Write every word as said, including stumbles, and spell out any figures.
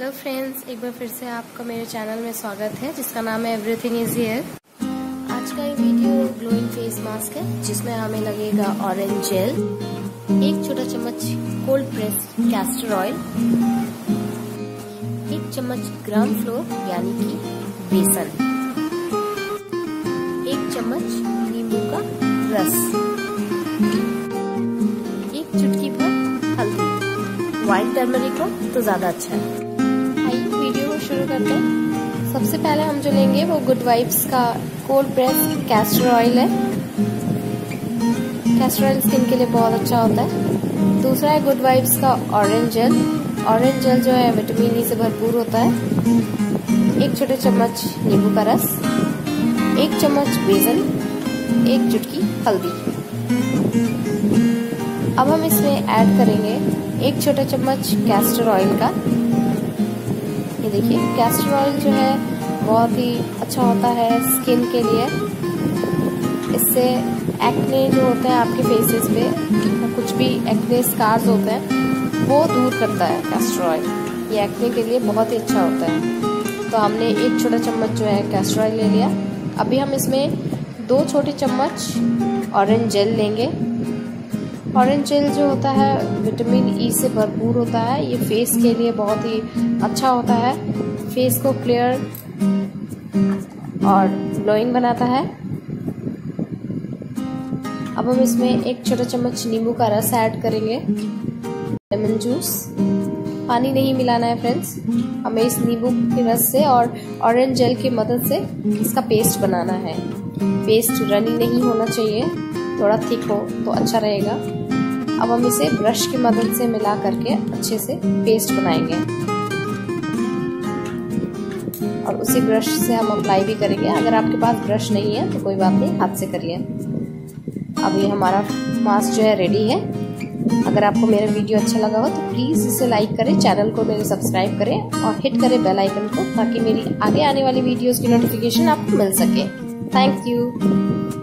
Hello friends, एक बार फिर से आपका मेरे चैनल में स्वागत है जिसका नाम है एवरीथिंग इज हियर। आज का ये वीडियो ग्लोइंग फेस मास्क है जिसमें हमें लगेगा ऑरेंज जेल, एक छोटा चम्मच कोल्ड प्रेस कैस्टर ऑयल, एक चम्मच ग्राम फ्लोर यानी कि बेसन, एक चम्मच नींबू का रस, एक चुटकी भर हल्दी। व्हाइट टर्मरिक हो तो ज्यादा अच्छा है। आइए वीडियो को शुरू करते हैं। सबसे पहले हम जो लेंगे वो गुड वाइब्स का कोल्ड प्रेस कैस्टर ऑयल है। कैस्टर ऑयल स्किन के लिए बहुत अच्छा होता है। दूसरा है गुड वाइब्स का ऑरेंज जेल। ऑरेंज जेल जो है विटामिन ई से भरपूर होता है। एक छोटे चम्मच नींबू का रस, एक चम्मच बेसन, एक चुटकी हल्दी। अब हम इसमें ऐड करेंगे एक छोटा चम्मच कैस्टर ऑयल का। ये देखिए, कैस्टर ऑयल जो है बहुत ही अच्छा होता है स्किन के लिए। इससे एक्ने जो होते हैं आपके फेसेस पे, कुछ भी एक्ने स्कार्स होते हैं, वो दूर करता है कैस्टर ऑयल। ये एक्ने के लिए बहुत ही अच्छा होता है। तो हमने एक छोटा चम्मच जो है कैस्टर ऑयल ले लिया। अभी हम इसमें दो छोटे चम्मच ऑरेंज जेल लेंगे। ऑरेंज जेल जो होता है विटामिन ई से भरपूर होता है। ये फेस के लिए बहुत ही अच्छा होता है, फेस को क्लियर और ग्लोइंग बनाता है। अब हम इसमें एक छोटा चम्मच नींबू का रस ऐड करेंगे, लेमन जूस। पानी नहीं मिलाना है फ्रेंड्स, हमें इस नींबू के रस से और ऑरेंज जेल की मदद से इसका पेस्ट बनाना है। पेस्ट रनी नहीं होना चाहिए, थोड़ा थिक हो तो अच्छा रहेगा। अब हम इसे ब्रश की मदद से मिला करके अच्छे से पेस्ट बनाएंगे और उसी ब्रश से हम अप्लाई भी करेंगे। अगर आपके पास ब्रश नहीं है तो कोई बात नहीं, हाथ से करिए। अब ये हमारा मास्क जो है रेडी है। अगर आपको मेरा वीडियो अच्छा लगा हो तो प्लीज़ इसे लाइक करें, चैनल को मेरे सब्सक्राइब करें और हिट करें बेल आइकन को, ताकि मेरी आगे आने वाली वीडियोस की नोटिफिकेशन आपको मिल सके। Thank you.